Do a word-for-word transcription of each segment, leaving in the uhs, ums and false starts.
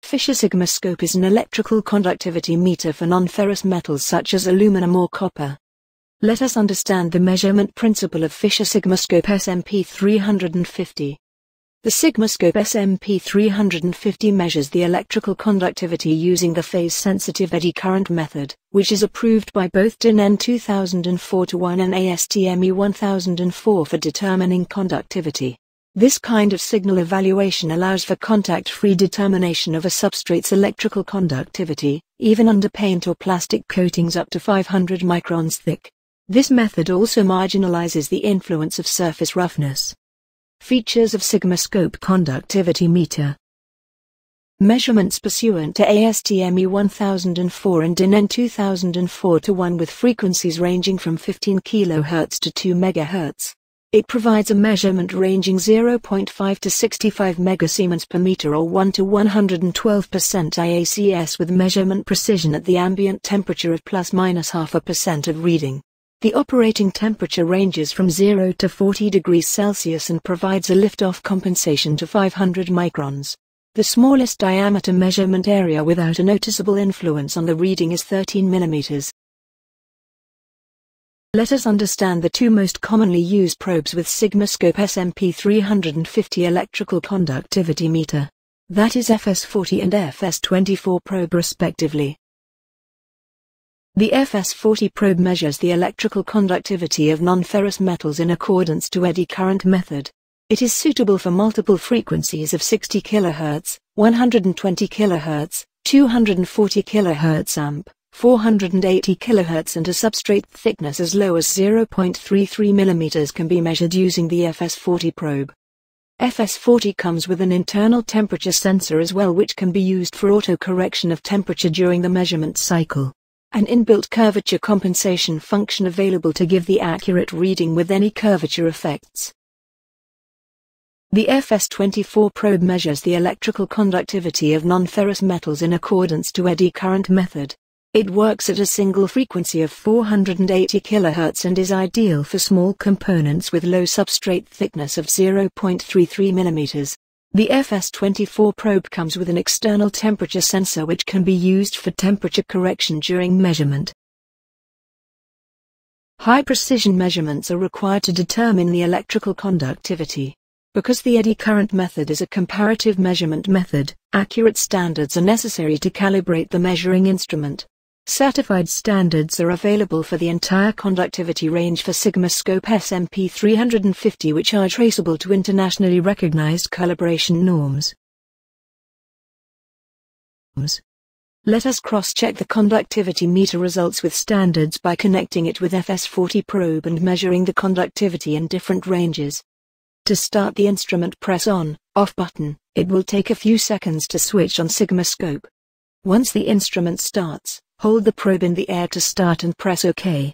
Fisher SIGMASCOPE is an electrical conductivity meter for non-ferrous metals such as aluminum or copper. Let us understand the measurement principle of Fisher SIGMASCOPE S M P three fifty. The SIGMASCOPE S M P three fifty measures the electrical conductivity using the phase-sensitive eddy current method, which is approved by both D I N two thousand four dash one and A S T M E one thousand four for determining conductivity. This kind of signal evaluation allows for contact-free determination of a substrate's electrical conductivity, even under paint or plastic coatings up to five hundred microns thick. This method also marginalizes the influence of surface roughness. Features of SIGMASCOPE Conductivity Meter. Measurements pursuant to A S T M E one thousand four and D I N two thousand four dash one with frequencies ranging from fifteen kilohertz to two megahertz. It provides a measurement ranging zero point five to sixty-five megasiemens per meter or one to one hundred twelve percent I A C S with measurement precision at the ambient temperature of plus minus half a percent of reading. The operating temperature ranges from zero to forty degrees Celsius and provides a lift-off compensation to five hundred microns. The smallest diameter measurement area without a noticeable influence on the reading is thirteen millimeters. Let us understand the two most commonly used probes with SIGMASCOPE S M P three fifty electrical conductivity meter. That is F S forty and F S twenty-four probe respectively. The F S forty probe measures the electrical conductivity of non-ferrous metals in accordance to eddy current method. It is suitable for multiple frequencies of sixty kilohertz, one hundred twenty kilohertz, two hundred forty kilohertz amp, four hundred eighty kilohertz and a substrate thickness as low as zero point three three millimeters can be measured using the F S forty probe. F S forty comes with an internal temperature sensor as well, which can be used for auto-correction of temperature during the measurement cycle. An inbuilt curvature compensation function available to give the accurate reading with any curvature effects. The F S twenty-four probe measures the electrical conductivity of non-ferrous metals in accordance to eddy current method. It works at a single frequency of four hundred eighty kilohertz and is ideal for small components with low substrate thickness of zero point three three millimeters. The F S twenty-four probe comes with an external temperature sensor which can be used for temperature correction during measurement. High precision measurements are required to determine the electrical conductivity. Because the eddy current method is a comparative measurement method, accurate standards are necessary to calibrate the measuring instrument. Certified standards are available for the entire conductivity range for SIGMASCOPE S M P three fifty, which are traceable to internationally recognized calibration norms. Let us cross-check the conductivity meter results with standards by connecting it with F S forty probe and measuring the conductivity in different ranges. To start the instrument, press on, off button. It will take a few seconds to switch on SIGMASCOPE. Once the instrument starts, hold the probe in the air to start and press OK.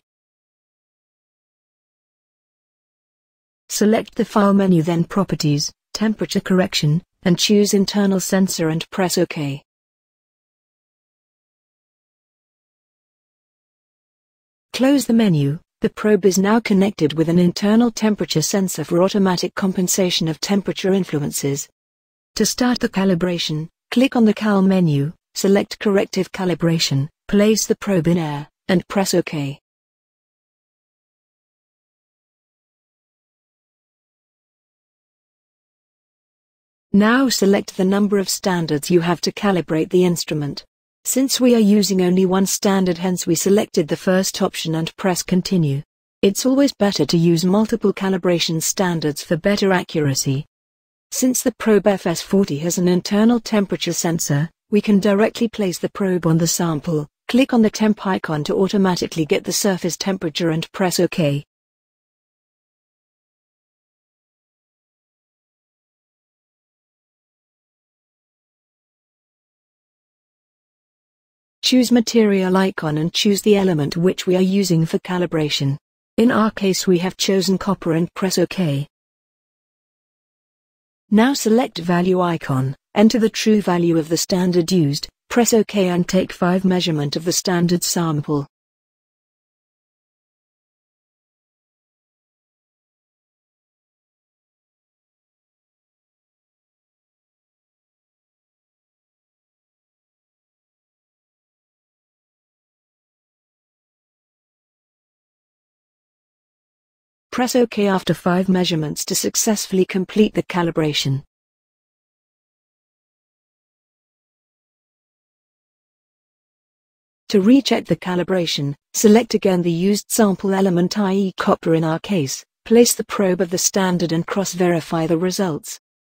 Select the File menu, then Properties, Temperature Correction, and choose Internal Sensor and press OK. Close the menu. The probe is now connected with an internal temperature sensor for automatic compensation of temperature influences. To start the calibration, click on the Cal menu, select Corrective Calibration, place the probe in air, and press OK. Now select the number of standards you have to calibrate the instrument. Since we are using only one standard, hence we selected the first option and press Continue. It's always better to use multiple calibration standards for better accuracy. Since the probe F S forty has an internal temperature sensor, we can directly place the probe on the sample, click on the temp icon to automatically get the surface temperature and press OK. Choose Material icon and choose the element which we are using for calibration. In our case we have chosen copper and press OK. Now select Value icon, enter the true value of the standard used, press OK and take five measurement of the standard sample. Press OK after five measurements to successfully complete the calibration. To recheck the calibration, select again the used sample element, that is copper in our case, place the probe of the standard and cross-verify the results.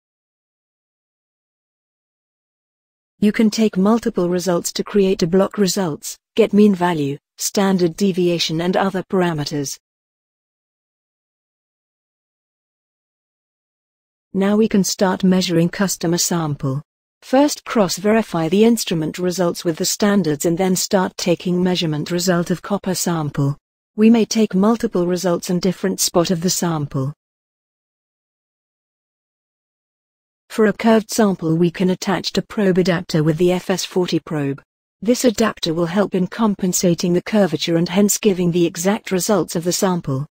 You can take multiple results to create a block results, get mean value, standard deviation and other parameters. Now we can start measuring customer sample. First cross-verify the instrument results with the standards and then start taking measurement result of copper sample. We may take multiple results in different spot of the sample. For a curved sample we can attach a probe adapter with the F S forty probe. This adapter will help in compensating the curvature and hence giving the exact results of the sample.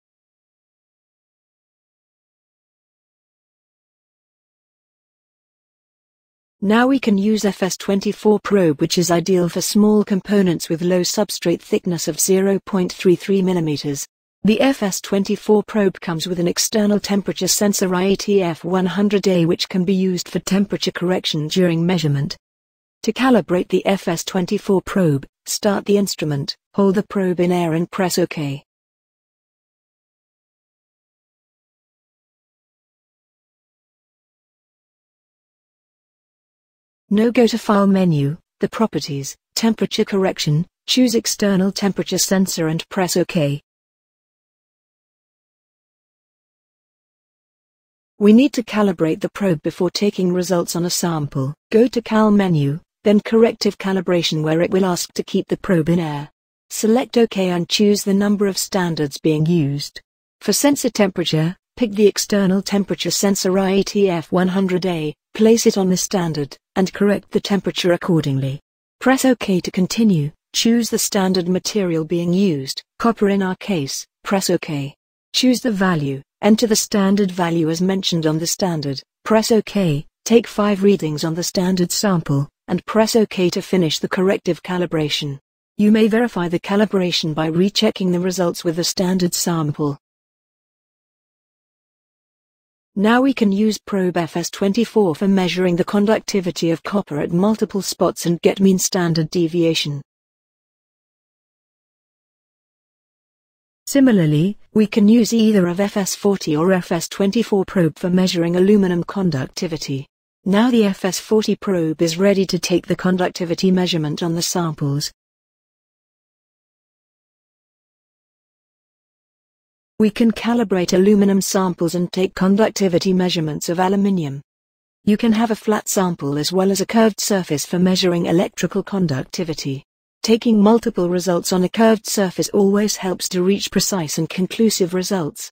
Now we can use F S twenty-four probe, which is ideal for small components with low substrate thickness of zero point three three millimeters. The F S twenty-four probe comes with an external temperature sensor I T F one hundred A which can be used for temperature correction during measurement. To calibrate the F S twenty-four probe, start the instrument, hold the probe in air and press OK. Now go to File menu, the Properties, Temperature Correction, choose External Temperature Sensor and press OK. We need to calibrate the probe before taking results on a sample. Go to Cal menu, then Corrective Calibration where it will ask to keep the probe in air. Select OK and choose the number of standards being used. For sensor temperature, pick the External Temperature Sensor I T F one hundred A, place it on the standard, and correct the temperature accordingly. Press OK to continue, choose the standard material being used, copper in our case, press OK. Choose the value, enter the standard value as mentioned on the standard, press OK, take five readings on the standard sample, and press OK to finish the corrective calibration. You may verify the calibration by rechecking the results with the standard sample. Now we can use probe F S twenty-four for measuring the conductivity of copper at multiple spots and get mean standard deviation. Similarly, we can use either of F S forty or F S twenty-four probe for measuring aluminum conductivity. Now the F S forty probe is ready to take the conductivity measurement on the samples. We can calibrate aluminum samples and take conductivity measurements of aluminium. You can have a flat sample as well as a curved surface for measuring electrical conductivity. Taking multiple results on a curved surface always helps to reach precise and conclusive results.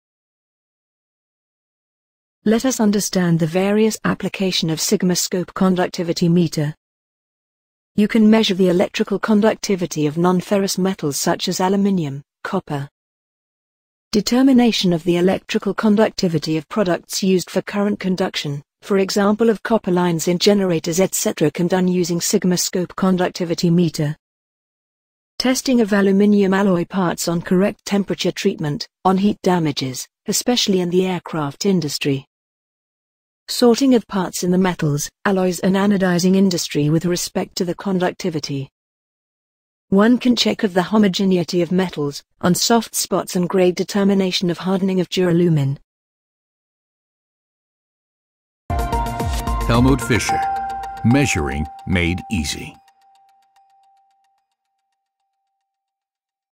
Let us understand the various application of SIGMASCOPE conductivity meter. You can measure the electrical conductivity of non-ferrous metals such as aluminium, copper. Determination of the electrical conductivity of products used for current conduction, for example of copper lines in generators et cetera can done using SIGMASCOPE conductivity meter. Testing of aluminium alloy parts on correct temperature treatment, on heat damages, especially in the aircraft industry. Sorting of parts in the metals, alloys and anodizing industry with respect to the conductivity. One can check of the homogeneity of metals, on soft spots and grade determination of hardening of duralumin. Helmut Fischer. Measuring made easy.